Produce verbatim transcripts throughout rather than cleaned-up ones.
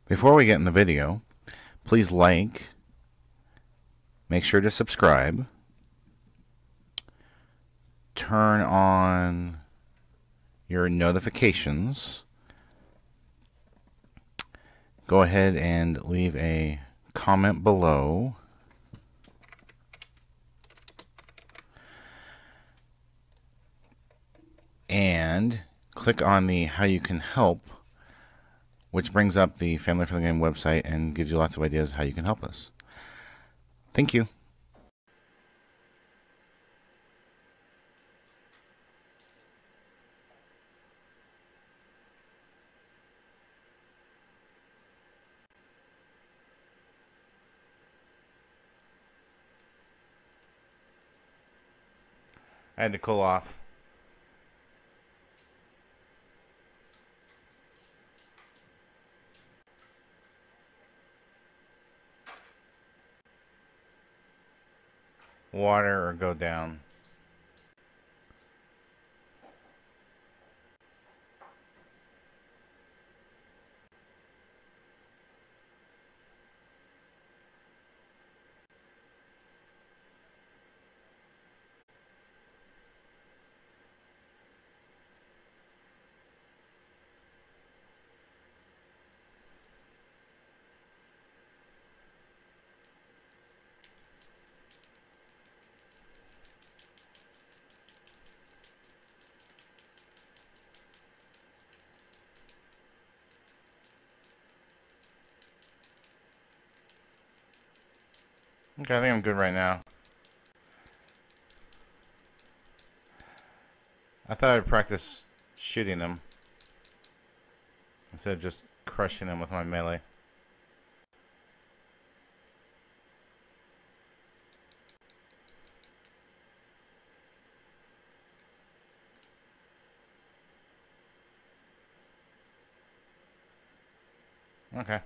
Before we get in the video, please like, make sure to subscribe, turn on your notifications, go ahead and leave a comment below, and click on the How You Can Help, which brings up the Family for the Game website and gives you lots of ideas how you can help us. Thank you. I had to cool off. Water or go down. Okay, I think I'm good right now. I thought I'd practice shooting them instead of just crushing them with my melee. Okay.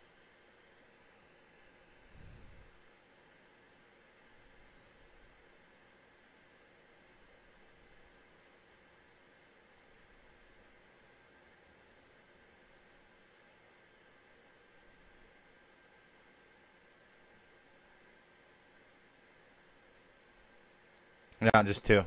No, just two.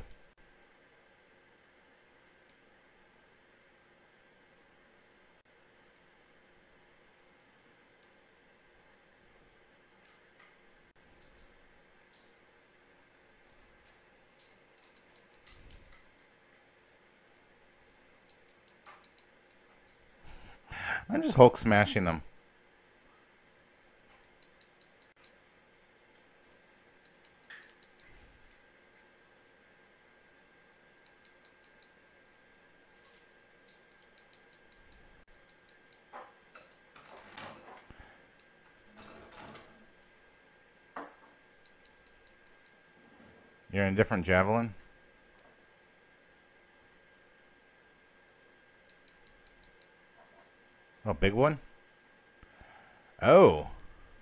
I'm just Hulk smashing them. You're in a different javelin? Oh, big one? Oh.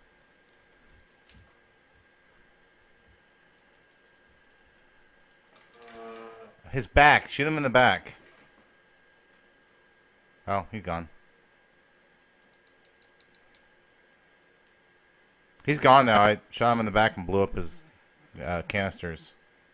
His back. Shoot him in the back. Oh, he's gone. He's gone now. I shot him in the back and blew up his uh, canisters.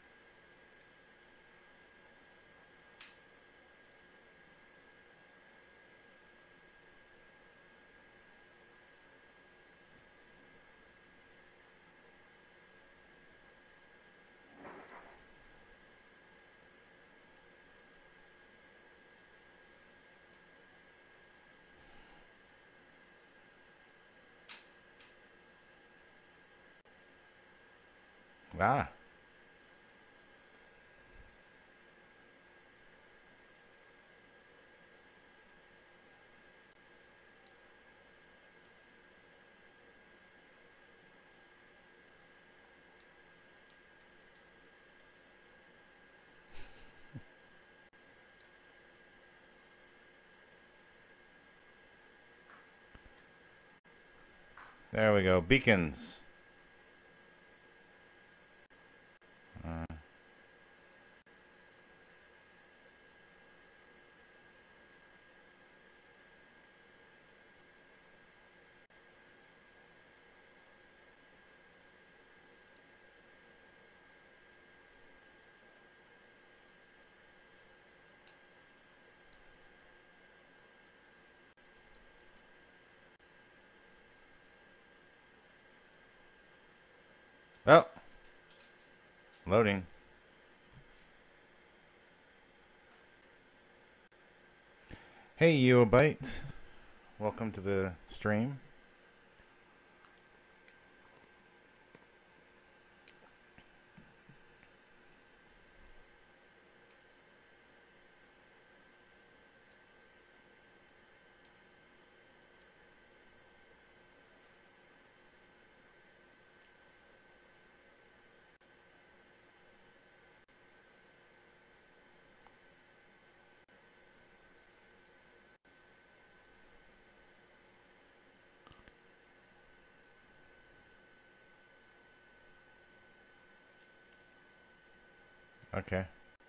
Ah. There we go. Beacons. Uh, Loading. Hey, Yoobite. Welcome to the stream. Okay.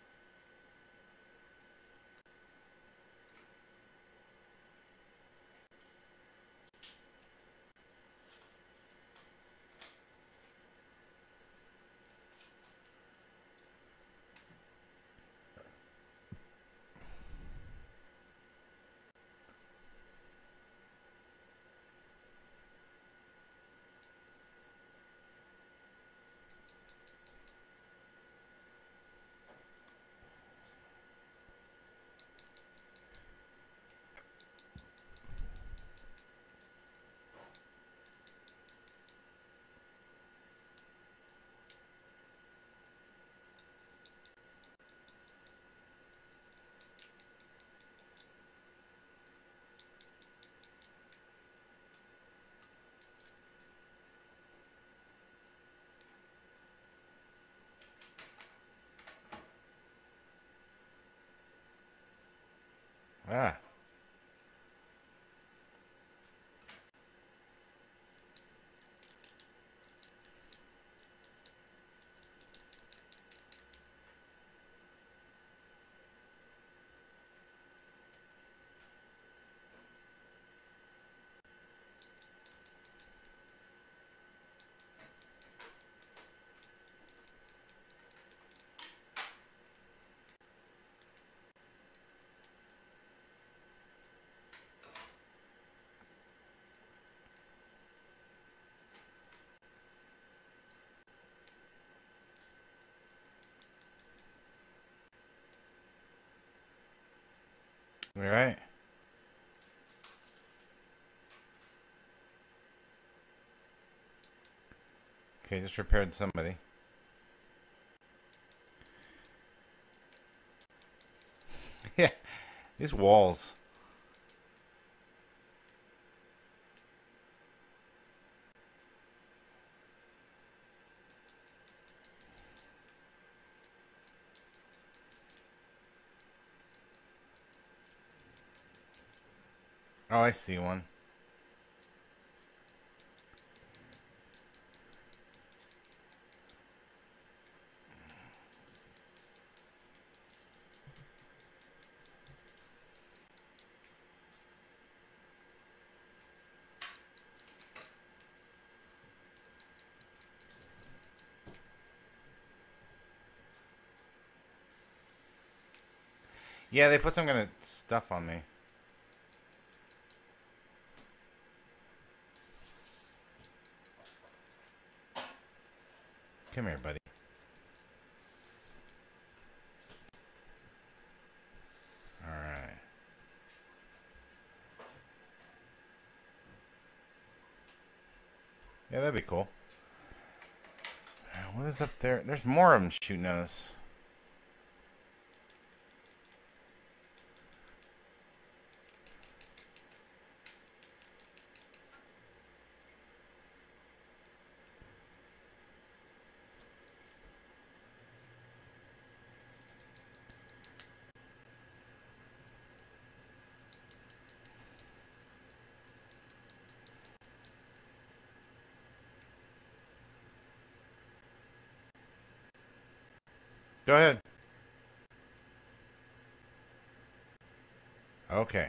Ah. All right. Okay, just repaired somebody. Yeah, these walls. Oh, I see one. Yeah, they put some kind of stuff on me. Come here, buddy. Alright. Yeah, that'd be cool. What is up there? There's more of them shooting at us. Go ahead. Okay.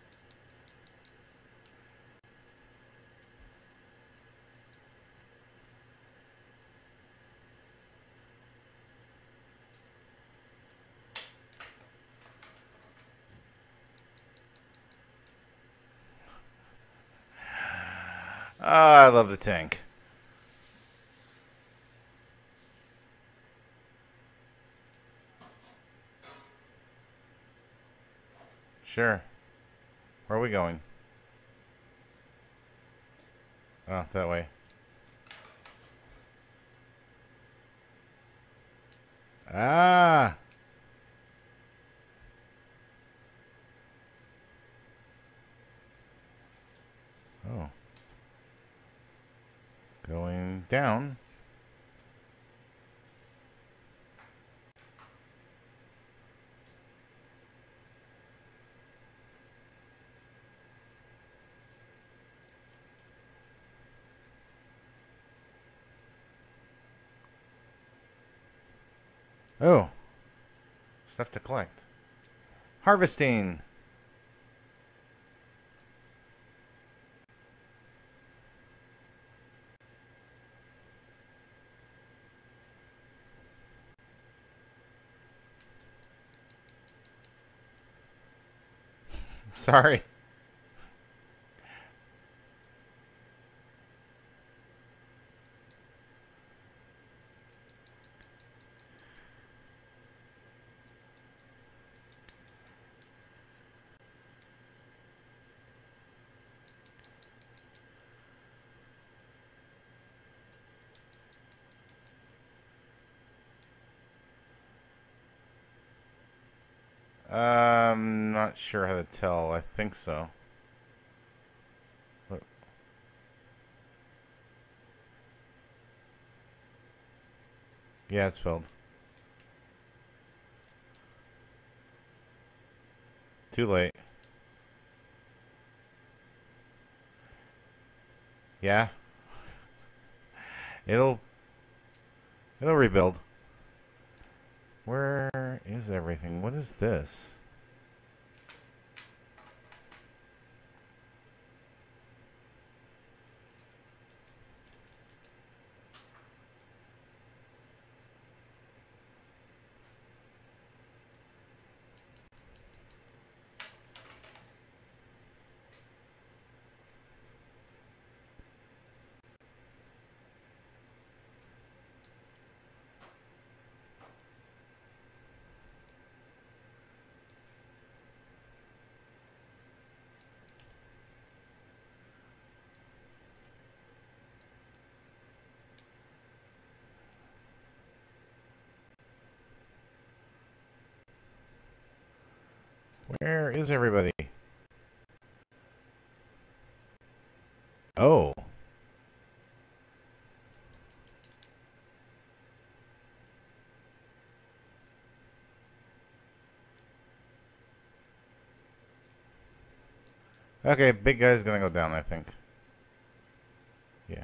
Oh, I love the tank. Sure. Where are we going? Oh, that way. Ah! Oh. Going down. Oh. Stuff to collect. Harvesting. Sorry. I'm not sure how to tell. I think so. What? Yeah, it's filled. Too late. Yeah. It'll it'll rebuild. Where is everything? What is this? Where is everybody? Oh. Okay, big guy's gonna go down, I think. Yeah.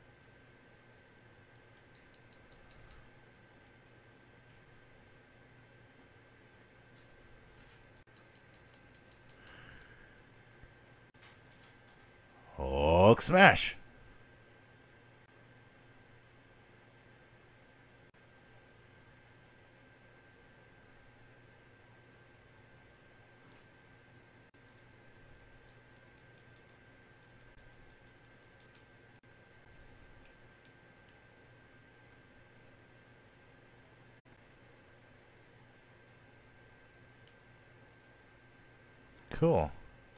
Hulk smash! Cool.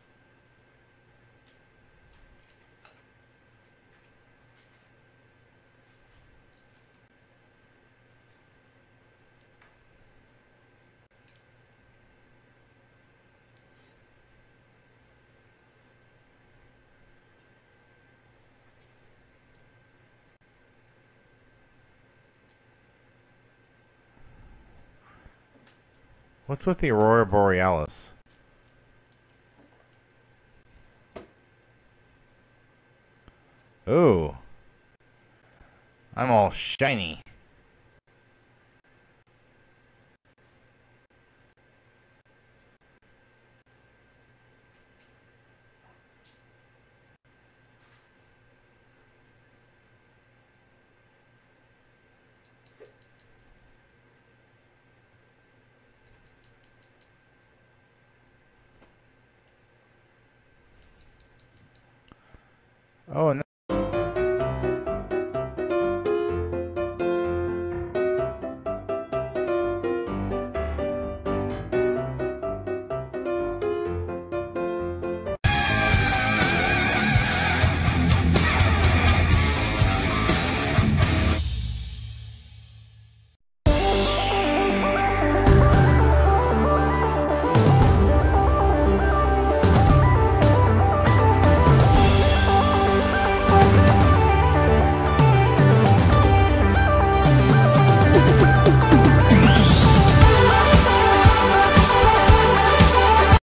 What's with the Aurora Borealis? Ooh. I'm all shiny. Oh,